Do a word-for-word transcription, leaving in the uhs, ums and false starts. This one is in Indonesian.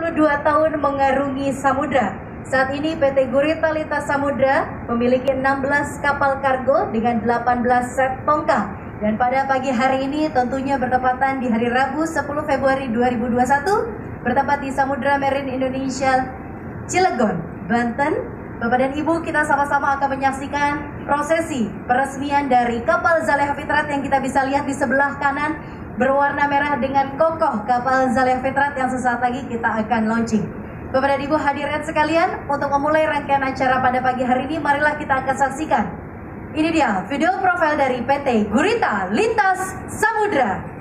puluh dua tahun mengarungi samudra. Saat ini P T Gurita Lintas Samudra memiliki enam belas kapal kargo dengan delapan belas set tongkang. Dan pada pagi hari ini tentunya bertepatan di hari Rabu sepuluh Februari dua ribu dua puluh satu, bertempat di Samudra Marine Indonesia Cilegon, Banten. Bapak dan Ibu, kita sama-sama akan menyaksikan prosesi peresmian dari kapal Zaleha Fitrat yang kita bisa lihat di sebelah kanan berwarna merah dengan kokoh kapal Zaleha Fitrat yang sesaat lagi kita akan launching. Bapak dan Ibu hadirin sekalian, untuk memulai rangkaian acara pada pagi hari ini, marilah kita akan saksikan. Ini dia video profil dari P T Gurita Lintas Samudra.